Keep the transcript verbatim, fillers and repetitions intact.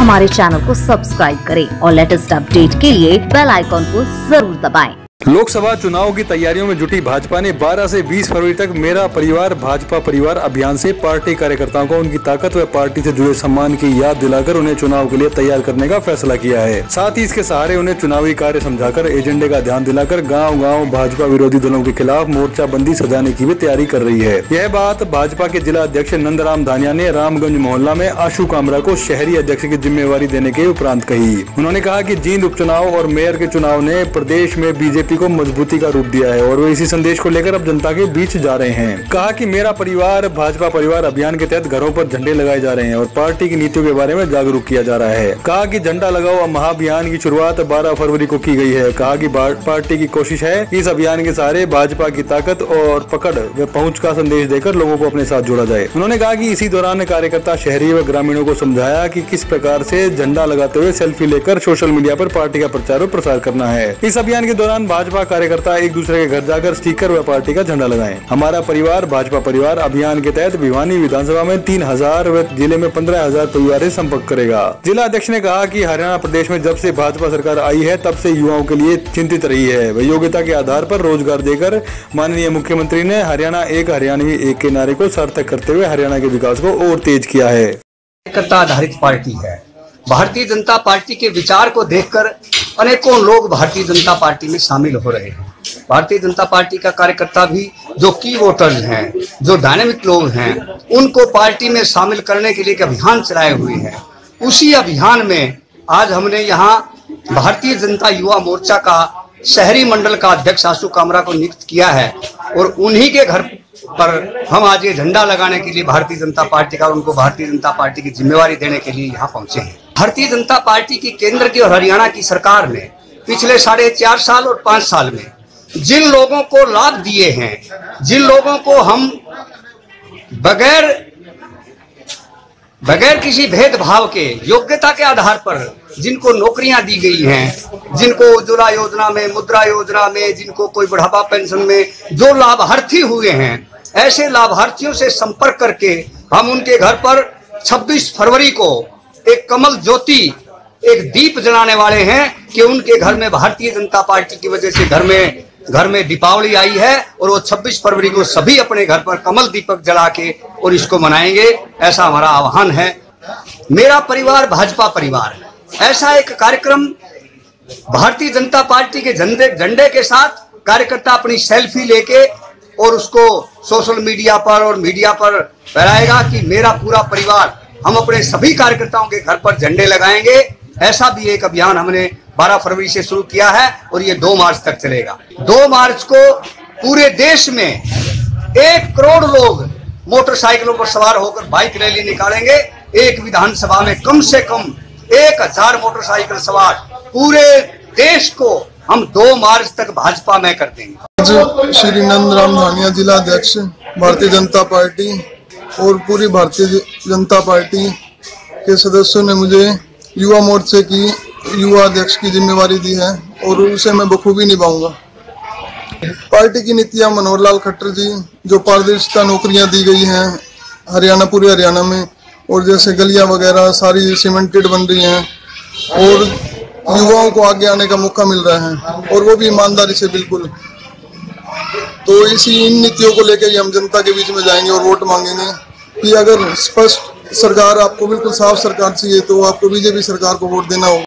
हमारे चैनल को सब्सक्राइब करें और लेटेस्ट अपडेट के लिए बेल आइकॉन को जरूर दबाएं। लोकसभा चुनाव की तैयारियों में जुटी भाजपा ने बारह से बीस फरवरी तक मेरा परिवार भाजपा परिवार अभियान से पार्टी कार्यकर्ताओं को उनकी ताकत व पार्टी से जुड़े सम्मान की याद दिलाकर उन्हें चुनाव के लिए तैयार करने का फैसला किया है। साथ ही इसके सहारे उन्हें चुनावी कार्य समझाकर एजेंडे का ध्यान दिलाकर गाँव गाँव भाजपा विरोधी दलों के खिलाफ मोर्चाबंदी सजाने की भी तैयारी कर रही है। यह बात भाजपा के जिला अध्यक्ष नंदराम धानिया ने रामगंज मोहल्ला में आशु कामरा को शहरी अध्यक्ष की जिम्मेवारी देने के उपरांत कही। उन्होंने कहा कि जींद उपचुनाव और मेयर के चुनाव ने प्रदेश में बीजेपी को मजबूती का रूप दिया है और वे इसी संदेश को लेकर अब जनता के बीच जा रहे हैं। कहा कि मेरा परिवार भाजपा परिवार अभियान के तहत घरों पर झंडे लगाए जा रहे हैं और पार्टी की नीतियों के बारे में जागरूक किया जा रहा है। कहा कि झंडा लगाओ महाअभियान की शुरुआत बारह फरवरी को की गई है। कहा कि पार्टी की कोशिश है इस अभियान के सहारे भाजपा की ताकत और पकड़ व पहुंच का संदेश देकर लोगों को अपने साथ जोड़ा जाए। उन्होंने कहा कि इसी दौरान कार्यकर्ता शहरी व ग्रामीणों को समझाया कि किस प्रकार से झंडा लगाते हुए सेल्फी लेकर सोशल मीडिया पर पार्टी का प्रचार और प्रसार करना है। इस अभियान के दौरान भाजपा कार्यकर्ता एक दूसरे के घर जाकर स्टिकर व पार्टी का झंडा लगाएं। हमारा परिवार भाजपा परिवार अभियान के तहत भिवानी विधानसभा में तीन हजार व जिले में पंद्रह हजार परिवार से संपर्क करेगा। जिला अध्यक्ष ने कहा कि हरियाणा प्रदेश में जब से भाजपा सरकार आई है तब से युवाओं के लिए चिंतित रही है। वह योग्यता के आधार पर रोजगार देकर माननीय मुख्यमंत्री ने हरियाणा एक हरियाणवी एक के नारे को सार्थक करते हुए हरियाणा के विकास को और तेज किया है। कार्यकर्ता आधारित पार्टी है। भारतीय जनता पार्टी के विचार को देखकर अनेकों लोग भारतीय जनता पार्टी में शामिल हो रहे हैं। भारतीय जनता पार्टी का कार्यकर्ता भी जो की वोटर्स हैं, जो डायनेमिक लोग हैं, उनको पार्टी में शामिल करने के लिए एक अभियान चलाए हुए हैं। उसी अभियान में आज हमने यहाँ भारतीय जनता युवा मोर्चा का शहरी मंडल का अध्यक्ष आशु कामरा को नियुक्त किया है और उन्हीं के घर पर हम आज ये झंडा लगाने के लिए भारतीय जनता पार्टी का उनको भारतीय जनता पार्टी की जिम्मेवारी देने के लिए यहाँ पहुंचे हैं। भारतीय जनता पार्टी की केंद्र की और हरियाणा की सरकार ने पिछले साढ़े चार साल और पांच साल में जिन लोगों को लाभ दिए हैं, जिन लोगों को हम बगैर बगैर किसी भेदभाव के योग्यता के आधार पर जिनको नौकरियां दी गई हैं, जिनको उज्ज्वला योजना में, मुद्रा योजना में, जिनको कोई बुढ़ापा पेंशन में जो लाभार्थी हुए हैं, ऐसे लाभार्थियों से संपर्क करके हम उनके घर पर छब्बीस फरवरी को एक कमल ज्योति, एक दीप जलाने वाले हैं कि उनके घर में भारतीय जनता पार्टी की वजह से घर में घर में दीपावली आई है और वो छब्बीस फरवरी को सभी अपने घर पर कमल दीपक जला के और इसको मनाएंगे। ऐसा हमारा आह्वान है। मेरा परिवार भाजपा परिवार, ऐसा एक कार्यक्रम भारतीय जनता पार्टी के झंडे झंडे के साथ कार्यकर्ता अपनी सेल्फी लेके और उसको सोशल मीडिया पर और मीडिया पर फैलाएगा कि मेरा पूरा परिवार। हम अपने सभी कार्यकर्ताओं के घर पर झंडे लगाएंगे। ऐसा भी एक अभियान हमने बारह फरवरी से शुरू किया है और ये दो मार्च तक चलेगा। दो मार्च को पूरे देश में एक करोड़ लोग मोटरसाइकिलों पर सवार होकर बाइक रैली निकालेंगे। एक विधानसभा में कम से कम एक हजार मोटरसाइकिल सवार पूरे देश को हम दो मार्च तक भाजपा में कर देंगे। आज श्री नंदराम धानिया जिला अध्यक्ष भारतीय जनता पार्टी और पूरी भारतीय जनता पार्टी के सदस्यों ने मुझे युवा मोर्चे की युवा अध्यक्ष की जिम्मेवारी दी है और उसे मैं बखूबी निभाऊंगा। पार्टी की नीतियां मनोहर लाल खट्टर जी, जो पारदर्शिता नौकरियां दी गई हैं हरियाणा पूरे हरियाणा में, और जैसे गलियां वगैरह सारी सीमेंटेड बन रही हैं और युवाओं को आगे आने का मौका मिल रहा है और वो भी ईमानदारी से बिल्कुल। तो इसी इन नीतियों को लेकर हम जनता के बीच में जाएंगे और वोट मांगेंगे कि अगर स्पष्ट सरकार आपको बिल्कुल साफ सरकार चाहिए तो आपको बीजेपी सरकार को वोट देना होगा।